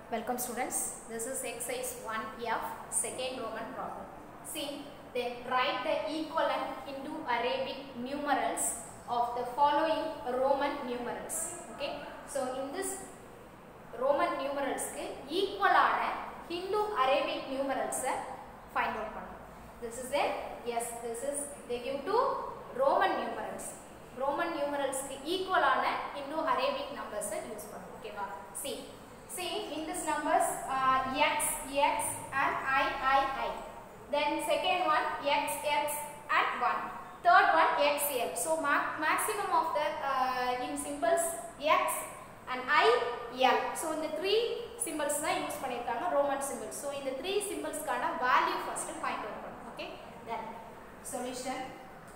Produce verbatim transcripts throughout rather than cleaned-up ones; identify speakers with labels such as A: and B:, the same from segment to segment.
A: Welcome students, this is exercise one F, second Roman problem. See, then write the equivalent Indo-Arabic numerals of the following Roman numerals. Okay, so in this Roman numerals equal Indo-Arabic numerals find out. This is it. Yes, this is they give two Roman numerals. Roman numerals equal Indo-Arabic numbers use. Okay, see. See in this numbers uh, x, x and I, I, I. Then second one x, x and one. Third one x, l. So ma maximum of the uh, in symbols x and I, l. So in the three symbols na use pannirukanga Roman symbols. So in the three symbols kana value first find out pannu. Okay. Then solution.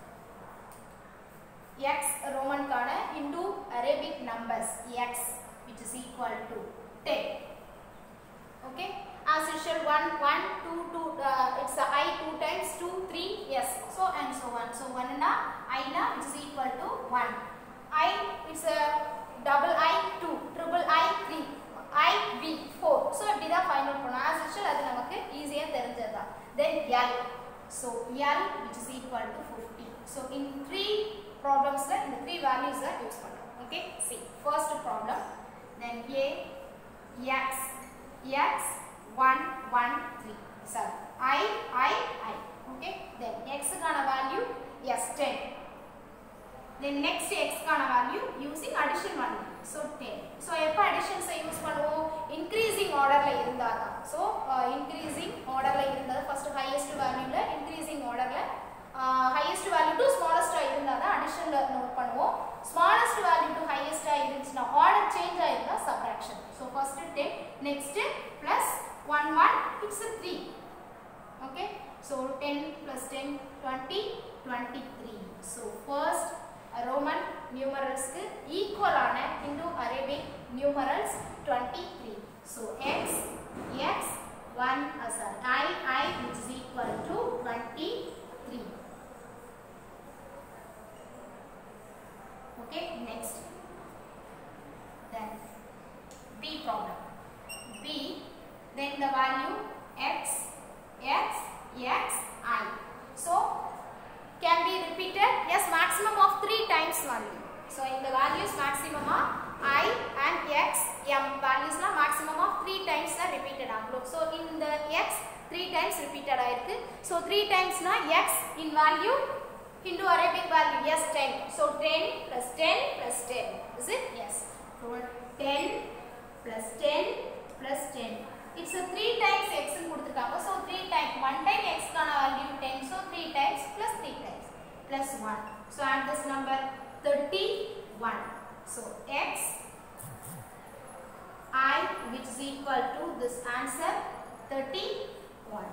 A: X Roman kana into Arabic numbers x which is equal to ten. Okay, as usual one, one, two, two, uh, it's a I two times two, three, yes, so and so on. So one na I na which is equal to one. I it's a double I two, triple I three, I B four. So இப்படி தான் find out பண்ணணும். As usual அது நமக்கு ஈஸியா தெரிஞ்சதா. Then L. So L which is equal to fifty. So in three problems la இந்த three values are use பண்றோம். Okay, see first problem. Then A x, x, one, one, three, seven. I, I, I. Okay. Then x kana value, yes, ten. Then next x kana value using addition value. So ten. So if addition say use pannuvom increasing order la irundada. So uh, increasing order la irundada first highest value la increasing order la uh, highest value to smallest ah irundada addition la note pannuvom. Smallest value to highest ah irundhuchna order change ah irundha subtraction. So first ten, next plus one, one, it's a three. Okay, so ten plus ten, twenty, twenty-three. So first uh, Roman numerals equal ana Indo-Arabic numerals twenty-three. So x, x, one, uh, sorry, I, I which is equal to twenty-three. Okay, next. Then B problem. B, then the value x, x, x, I. So can be repeated. Yes, maximum of three times value. So in the values maximum of I and x, m values na maximum of three times are repeated. So in the x three times repeated. So three times na x in value Indo-Arabic value yes ten. So ten plus ten plus ten. Is it? Yes. So ten plus ten plus ten. It's a three times x in kuduthirukanga. So three times one time x kana value ten. So three times plus three times plus one. So add this number thirty-one. So x I which is equal to this answer thirty-one.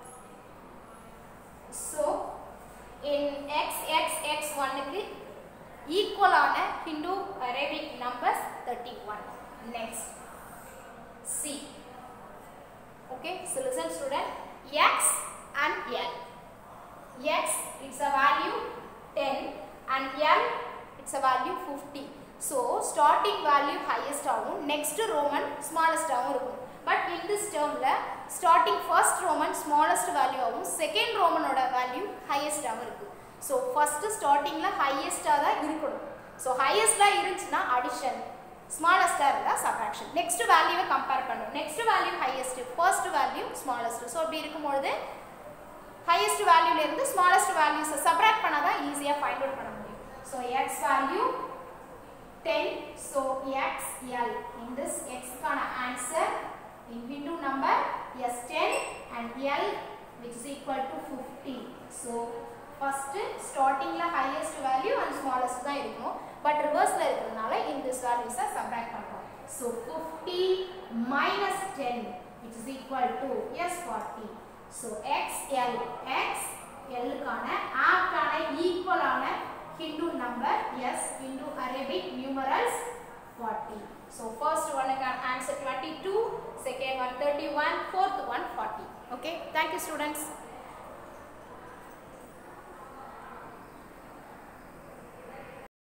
A: So in x x x one equal ana Indo-Arabic numbers thirty-one. Next C. Okay, so listen student, x and l. X it's a value ten and l it's a value fifty. So starting value highest avum, next Roman smallest avum irukum. But in this term la starting first Roman smallest value avum, second Roman oda value highest avum irukku. So first starting la highest ah da irukodum. So highest la irunchna addition, smallest ah irundha subtraction. Next value compare pannum. Next value highest, first value smallest. So அப்படி இருக்கும்போது highest value la irundhu smallest values subtract பண்ணா தான் ஈஸியா find out பண்ண முடியும். So x value ten. So x l. In this x kana answer in Hindu number yes ten and l which is equal to fifty. So first starting la highest value and smallest da irukum, but reverse la irukradanaala in this values are subtract panrom. So fifty minus ten which is equal to yes forty. So x l, x l kana r kana equal ana Hindu number yes Indo-Arabic numerals forty. So first one can answer twenty-two, second one thirty-one, fourth one forty. Okay, thank you students.